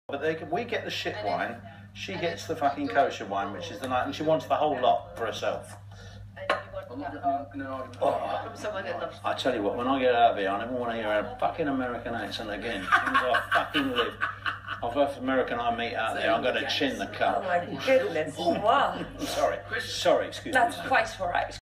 But we get the shit wine, she gets the fucking kosher wine, which is the night, and she wants the whole lot for herself. I tell you what, when I get out of here, I never want to hear a fucking American accent again. As soon as I fucking live. I've got American I meet out there, I'm going to chin the cup. Oh my goodness, wow. Sorry, excuse me. That's quite alright.